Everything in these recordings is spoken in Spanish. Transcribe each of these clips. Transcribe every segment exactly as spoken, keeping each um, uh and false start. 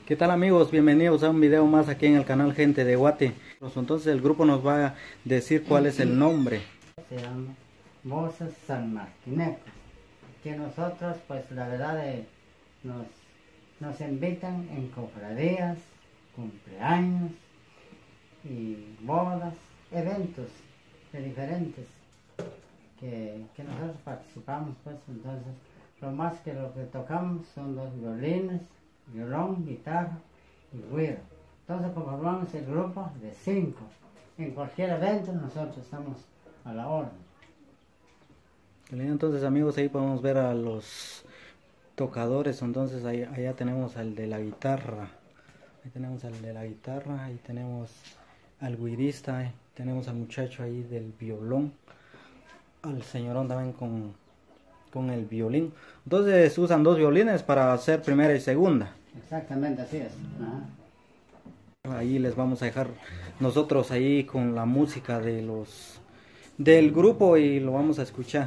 ¿Qué tal amigos? Bienvenidos a un video más aquí en el canal Gente de Guate. Entonces el grupo nos va a decir cuál es el nombre. Se llama Mozas Sanmartinecos. Que nosotros pues la verdad eh, nos, nos invitan en cofradías, cumpleaños y bodas, eventos de diferentes que, que nosotros participamos pues. Entonces lo más que lo que tocamos son los violines, violón, guitarra y güiro. Entonces conformamos el grupo de cinco. En cualquier evento nosotros estamos a la orden. Entonces amigos, ahí podemos ver a los tocadores. Entonces ahí, allá tenemos al de la guitarra, ahí tenemos al de la guitarra, ahí tenemos al güirista, ahí tenemos al muchacho ahí del violón, al señorón también con, con el violín. Entonces usan dos violines para hacer primera y segunda. Exactamente, así es. Ajá. Ahí les vamos a dejar nosotros ahí con la música de los del grupo y lo vamos a escuchar.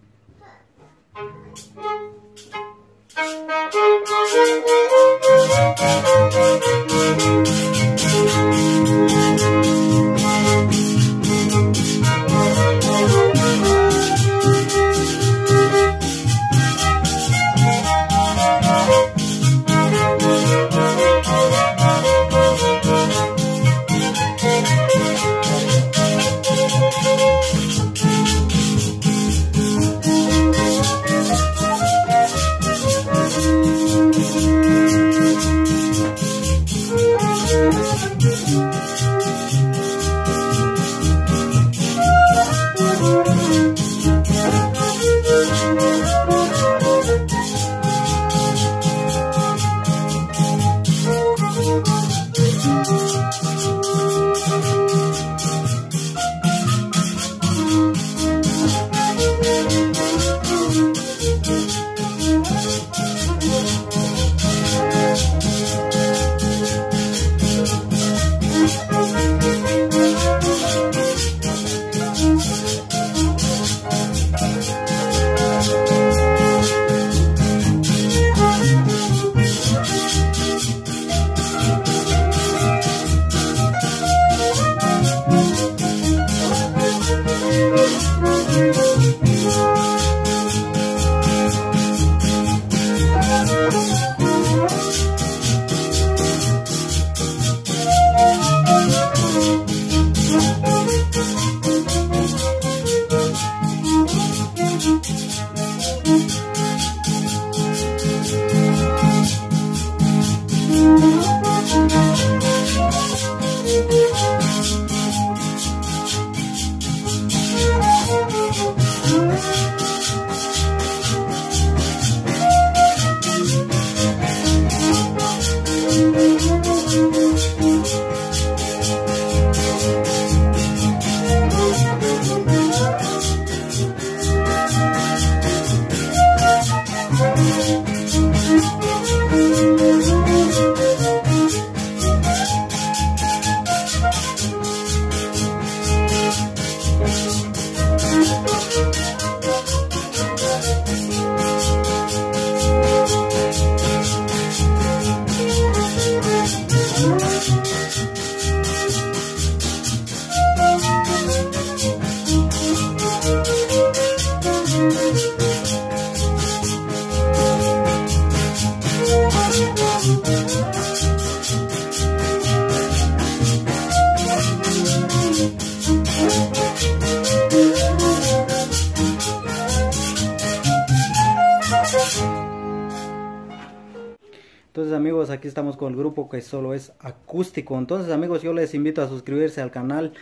Entonces amigos, aquí estamos con el grupo que solo es acústico. Entonces amigos, yo les invito a suscribirse al canal,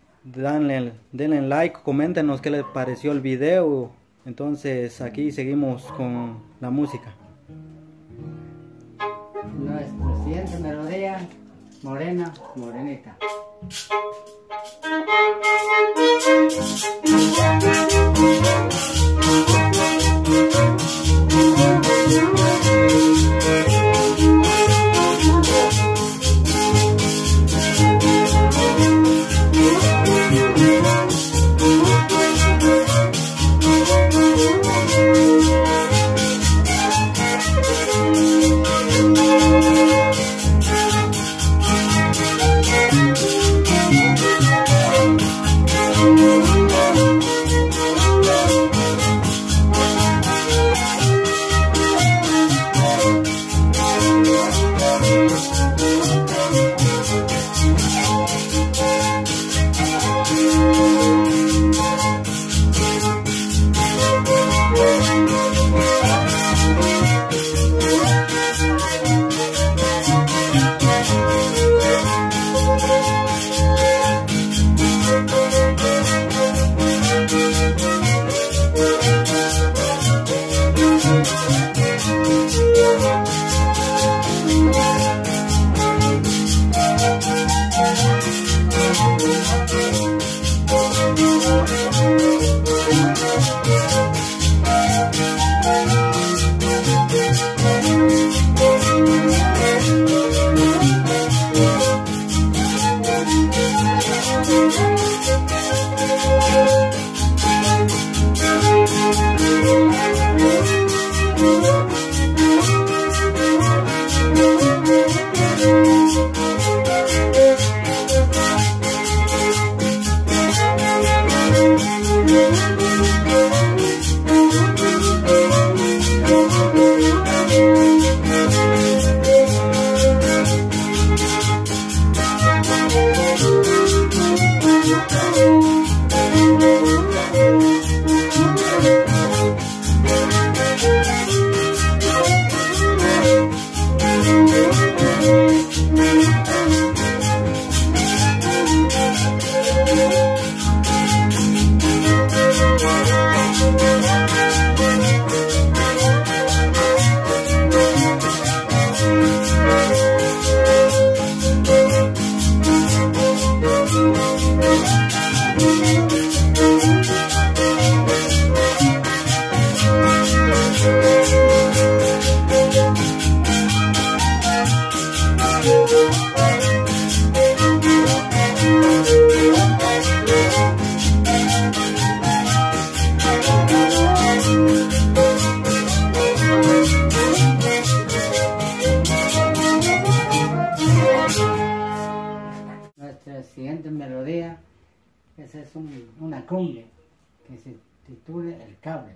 denle, denle like, coméntenos qué les pareció el video. Entonces aquí seguimos con la música. Nuestra siguiente melodía, Morena, Morenita. siguiente melodía, esa es un, una cumbia que se titula El Cable.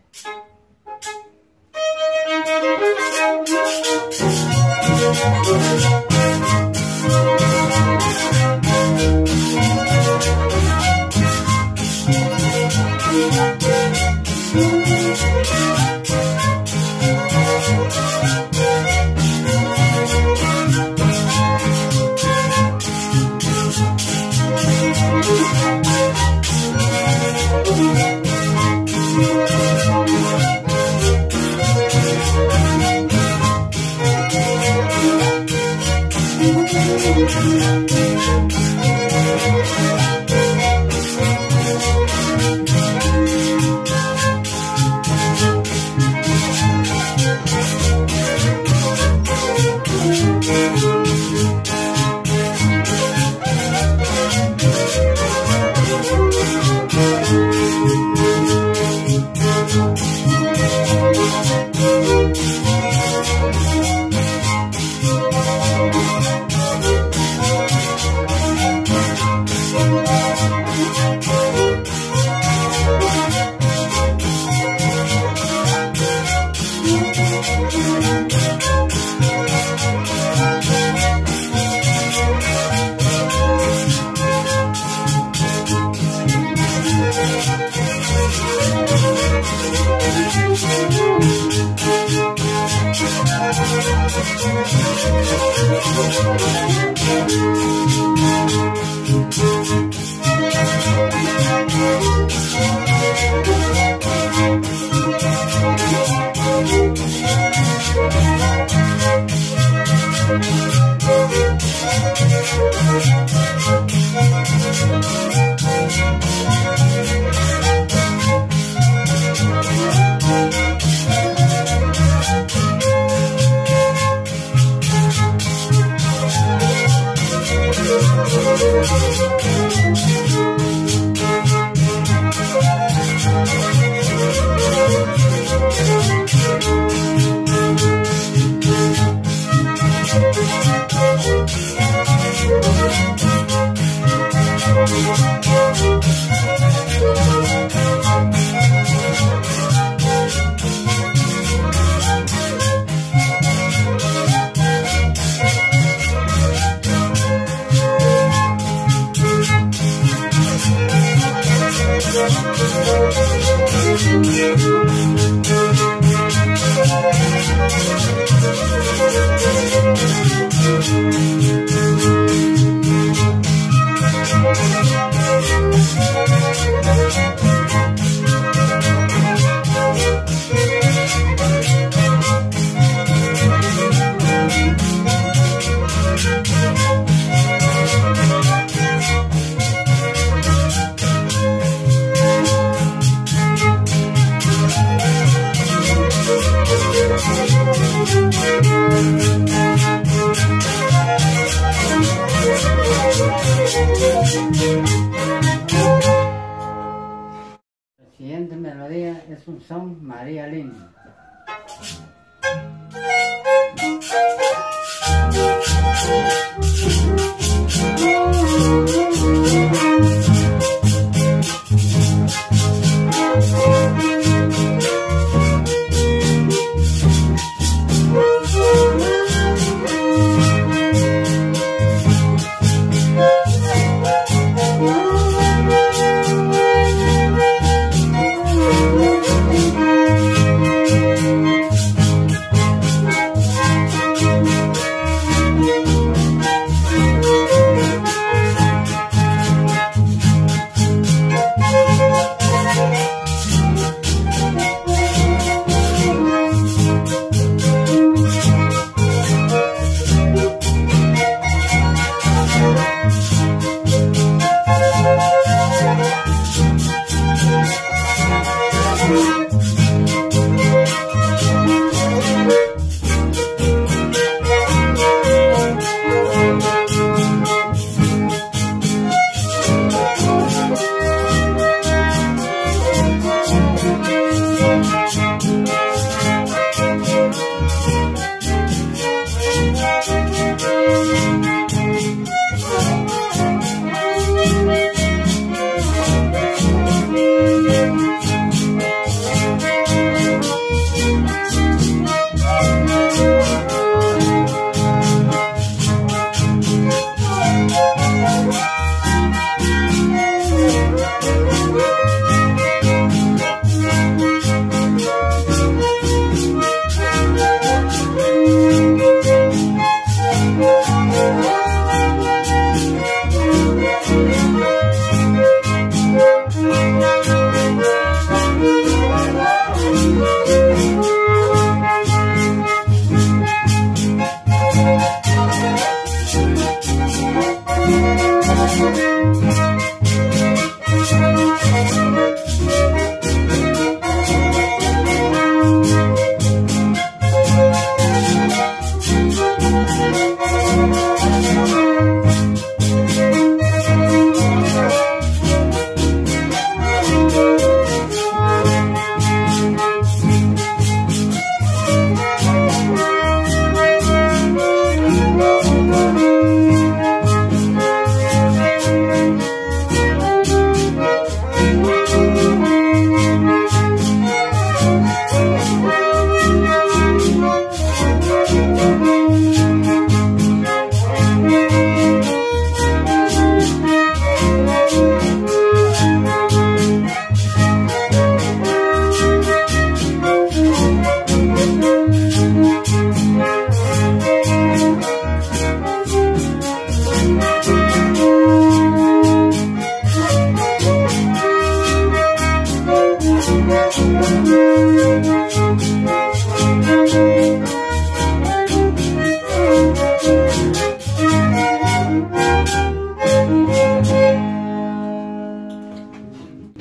La siguiente melodía es un son María Linda.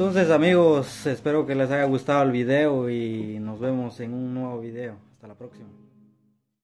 Entonces amigos, espero que les haya gustado el video y nos vemos en un nuevo video. Hasta la próxima.